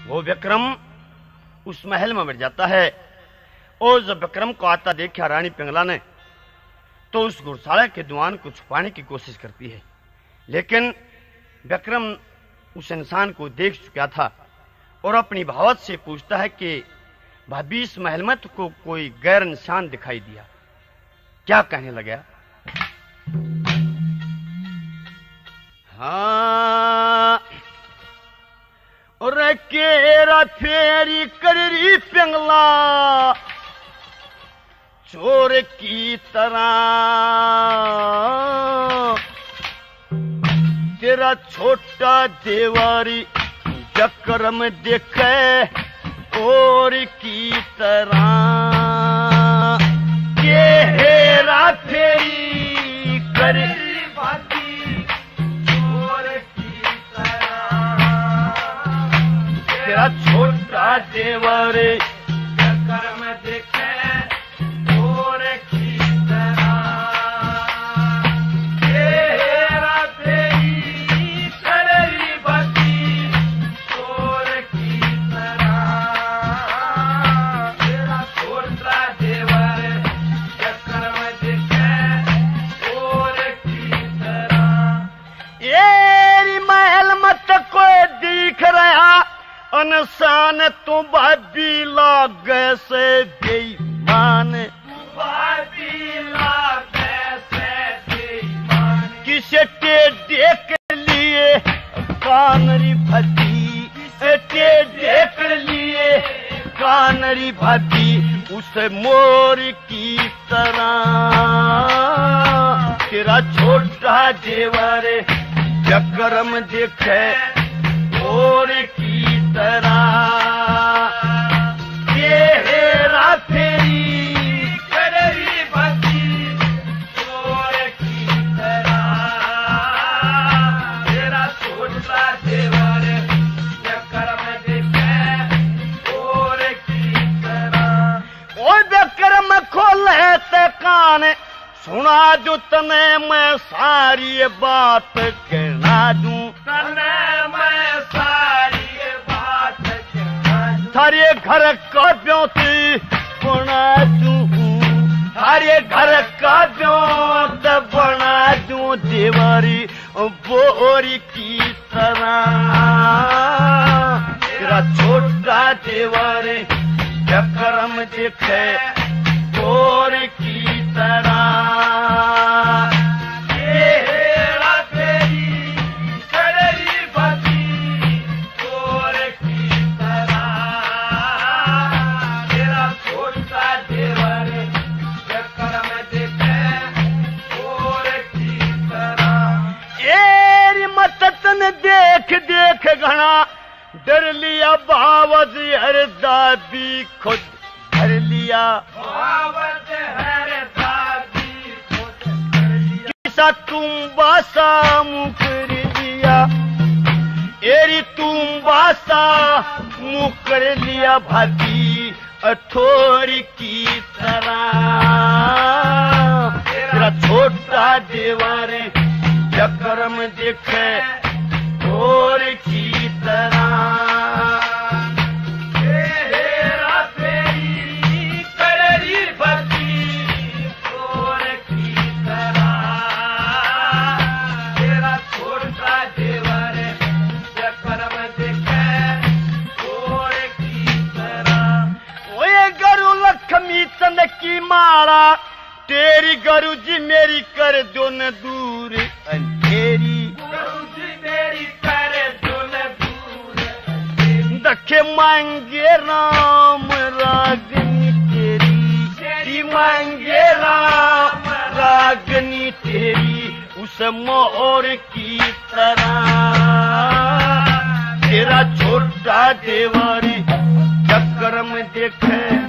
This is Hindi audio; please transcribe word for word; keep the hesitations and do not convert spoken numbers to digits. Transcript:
वो विक्रम उस महल में बैठ जाता है और जब विक्रम को आता देखा रानी पिंगला ने तो उस घुड़साला के दुआन को छुपाने की कोशिश करती है, लेकिन विक्रम उस इंसान को देख चुका था और अपनी भावत से पूछता है कि भाभी इस महल में तो को कोई गैर इंसान दिखाई दिया, क्या कहने लगा? हाँ और केरा फेरी करी पिंगला चोर की तरह, तेरा छोटा देवारी विक्रम देखे और की तरह, के हेरा फेरी करी छोटा देवर कर्म देखे और की तरह, तेरा तेरी कररी बती और की तरह, तेरा छोटा देवर कर्म देखे और की तरह। ये महल मत कोई दिख रहा अनसान तू भाभी लाग से बेईमान, भाभी लाग से बेईमान, किसे टेढ़े के लिए कानरी भाभी, टेढ़े के लिए कानरी भाभी उस मोर की तरह, तेरा छोटा देवर विक्रम देखे और की तरह, ये हेरा फेरी कररी बती चोर की तरह, तेरा छोटा देवर विक्रम देखे और की तरह। ओ विक्रम खोले ते कान सुना दू तने मैं सारी बात कहना दूं, तने मैं सारी थारे घर का ब्योती बना दूं, थारे घर का ब्योत बना दूं देवारी बोरी की तरह, तेरा छोटा देवर विक्रम देखे और की तरह, देख देख घना डर लिया बावज हर दाबी खुद भर लिया, बावज हर दाबी खुद भर लिया, किसा तुम बासा मुकर लिया, एरी तुम बासा मुकर लिया भाभी अठोरी की तरह, तेरा छोटा देवर विक्रम देखे और की तरह, हेरा फेरी कररी बती और की तरह, तेरा छोटा देवर विक्रम देखे और की तरह। ओए गरु लक्ष्मी चंद की माला तेरी गरु जी मेरी कर दो न दूर अंधेरी, दखे मांगे राम रागनी तेरी, तेरी मांगे राम रागनी तेरी उस मोर की तरह, तेरा छोटा देवर विक्रम देखे